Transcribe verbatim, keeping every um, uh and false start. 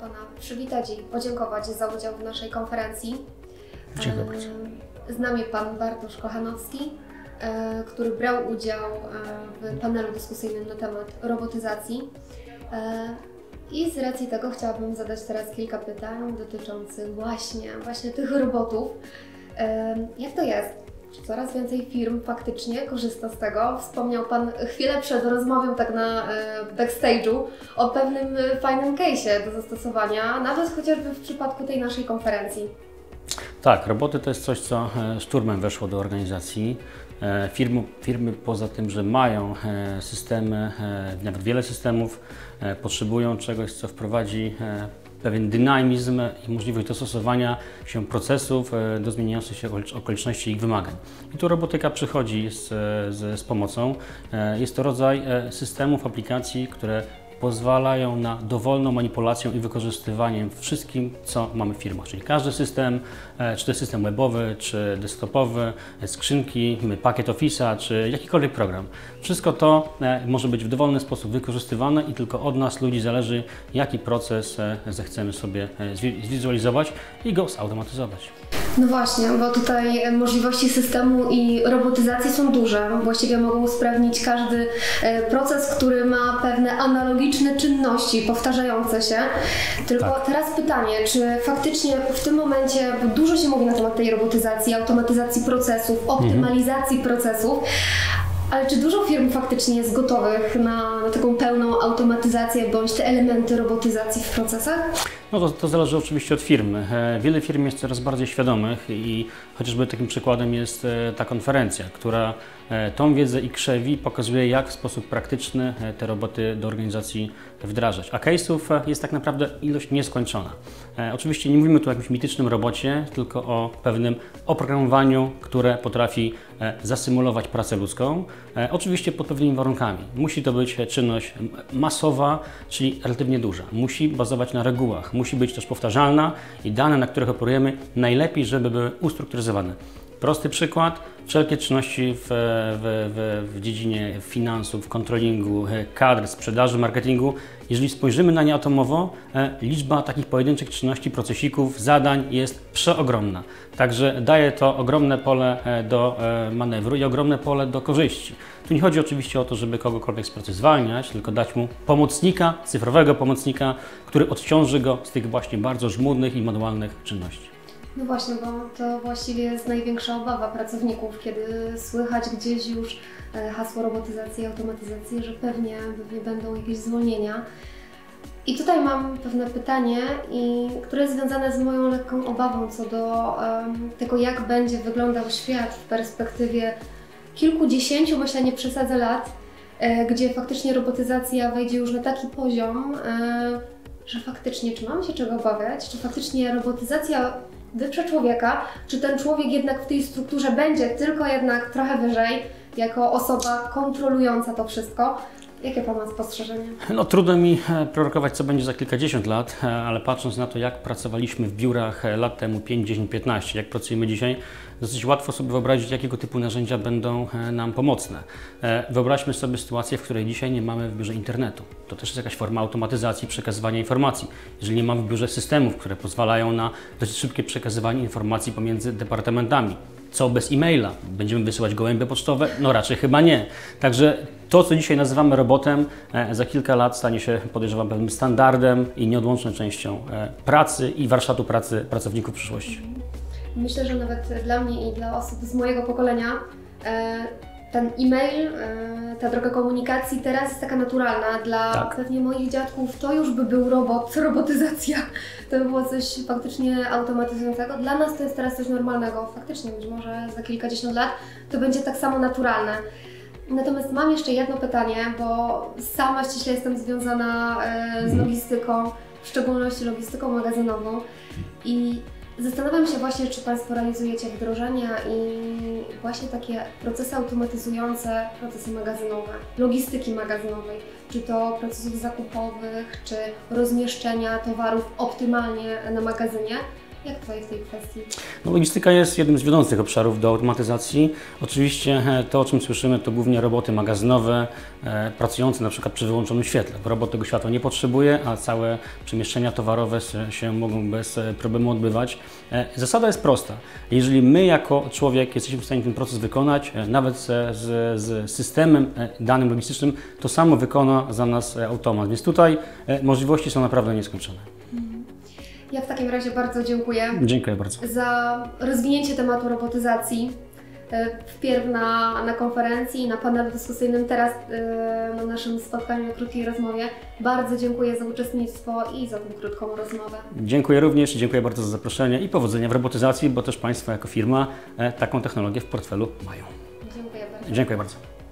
Pana przywitać i podziękować za udział w naszej konferencji. Dzień dobry. Z nami Pan Bartosz Kochanowski, który brał udział w panelu dyskusyjnym na temat robotyzacji. I z racji tego chciałabym zadać teraz kilka pytań dotyczących właśnie, właśnie tych robotów. Jak to jest? Czy coraz więcej firm faktycznie korzysta z tego? Wspomniał Pan chwilę przed rozmową tak na backstage'u o pewnym fajnym case'ie do zastosowania, nawet chociażby w przypadku tej naszej konferencji. Tak, roboty to jest coś, co szturmem weszło do organizacji. Firmy, firmy poza tym, że mają systemy, nawet wiele systemów, potrzebują czegoś, co wprowadzi pewien dynamizm i możliwość dostosowania się procesów do zmieniających się okoliczności i ich wymagań. I tu robotyka przychodzi z, z, z pomocą. Jest to rodzaj systemów, aplikacji, które pozwalają na dowolną manipulację i wykorzystywanie wszystkim, co mamy w firmach. Czyli każdy system, czy to jest system webowy, czy desktopowy, skrzynki, pakiet Office'a, czy jakikolwiek program. Wszystko to może być w dowolny sposób wykorzystywane i tylko od nas, ludzi, zależy, jaki proces zechcemy sobie zwizualizować i go zautomatyzować. No właśnie, bo tutaj możliwości systemu i robotyzacji są duże. Właściwie mogą usprawnić każdy proces, który ma pewne analogiczne czynności powtarzające się. Tylko tak. Teraz pytanie, czy faktycznie w tym momencie, bo dużo się mówi na temat tej robotyzacji, automatyzacji procesów, optymalizacji mhm. procesów, ale czy dużo firm faktycznie jest gotowych na, na taką pełną automatyzację bądź te elementy robotyzacji w procesach? No to, to zależy oczywiście od firmy. Wiele firm jest coraz bardziej świadomych i chociażby takim przykładem jest ta konferencja, która tą wiedzę i krzewi, pokazuje, jak w sposób praktyczny te roboty do organizacji wdrażać. A case'ów jest tak naprawdę ilość nieskończona. Oczywiście nie mówimy tu o jakimś mitycznym robocie, tylko o pewnym oprogramowaniu, które potrafi zasymulować pracę ludzką, oczywiście pod pewnymi warunkami. Musi to być czynność masowa, czyli relatywnie duża. Musi bazować na regułach, musi być też powtarzalna i dane, na których operujemy, najlepiej, żeby były ustrukturyzowane. Prosty przykład, wszelkie czynności w, w, w, w dziedzinie finansów, kontrolingu, kadr, sprzedaży, marketingu, jeżeli spojrzymy na nie atomowo, liczba takich pojedynczych czynności, procesików, zadań jest przeogromna. Także daje to ogromne pole do manewru i ogromne pole do korzyści. Tu nie chodzi oczywiście o to, żeby kogokolwiek z pracy zwalniać, tylko dać mu pomocnika, cyfrowego pomocnika, który odciąży go z tych właśnie bardzo żmudnych i manualnych czynności. No właśnie, bo to właściwie jest największa obawa pracowników, kiedy słychać gdzieś już hasło robotyzacji i automatyzacji, że pewnie, pewnie będą jakieś zwolnienia. I tutaj mam pewne pytanie, i, które jest związane z moją lekką obawą co do um, tego, jak będzie wyglądał świat w perspektywie kilkudziesięciu, myślę, nie przesadzę, lat, e, gdzie faktycznie robotyzacja wejdzie już na taki poziom, e, że faktycznie, czy mamy się czego obawiać, czy faktycznie robotyzacja wyprze człowieka, czy ten człowiek jednak w tej strukturze będzie tylko jednak trochę wyżej, jako osoba kontrolująca to wszystko. Jakie Pan ma spostrzeżenia? No trudno mi prorokować, co będzie za kilkadziesiąt lat, ale patrząc na to, jak pracowaliśmy w biurach lat temu, pięć, dziesięć, piętnaście, jak pracujemy dzisiaj, dosyć łatwo sobie wyobrazić, jakiego typu narzędzia będą nam pomocne. Wyobraźmy sobie sytuację, w której dzisiaj nie mamy w biurze internetu. To też jest jakaś forma automatyzacji przekazywania informacji. Jeżeli nie mamy w biurze systemów, które pozwalają na dosyć szybkie przekazywanie informacji pomiędzy departamentami. Co bez e-maila? Będziemy wysyłać gołębie pocztowe? No raczej chyba nie. Także to, co dzisiaj nazywamy robotem, za kilka lat stanie się, podejrzewam, pewnym standardem i nieodłączną częścią pracy i warsztatu pracy pracowników przyszłości. Myślę, że nawet dla mnie i dla osób z mojego pokolenia ten e-mail, ta droga komunikacji teraz jest taka naturalna. Dla tak. pewnie moich dziadków to już by był robot, robotyzacja. To by było coś faktycznie automatyzującego. Dla nas to jest teraz coś normalnego. Faktycznie być może za kilkadziesiąt lat to będzie tak samo naturalne. Natomiast mam jeszcze jedno pytanie, bo sama ściśle jestem związana z logistyką, w szczególności logistyką magazynową. I zastanawiam się właśnie, czy Państwo realizujecie wdrożenia i właśnie takie procesy automatyzujące, procesy magazynowe, logistyki magazynowej, czy to procesów zakupowych, czy rozmieszczenia towarów optymalnie na magazynie. Jak tutaj w tej kwestii? No, logistyka jest jednym z wiodących obszarów do automatyzacji. Oczywiście to, o czym słyszymy, to głównie roboty magazynowe, e, pracujące na przykład przy wyłączonym świetle. Robot tego światła nie potrzebuje, a całe przemieszczenia towarowe się, się mogą bez problemu odbywać. E, zasada jest prosta. Jeżeli my jako człowiek jesteśmy w stanie ten proces wykonać, e, nawet z, z, z systemem e, danym logistycznym, to samo wykona za nas e, automat. Więc tutaj e, możliwości są naprawdę nieskończone. Ja w takim razie bardzo dziękuję. Dziękuję bardzo. Za rozwinięcie tematu robotyzacji. Wpierw na, na konferencji, na panelu dyskusyjnym, teraz yy, na naszym spotkaniu, krótkiej rozmowie. Bardzo dziękuję za uczestnictwo i za tą krótką rozmowę. Dziękuję również, dziękuję bardzo za zaproszenie i powodzenia w robotyzacji, bo też Państwo jako firma e, taką technologię w portfelu mają. Dziękuję bardzo. Dziękuję bardzo.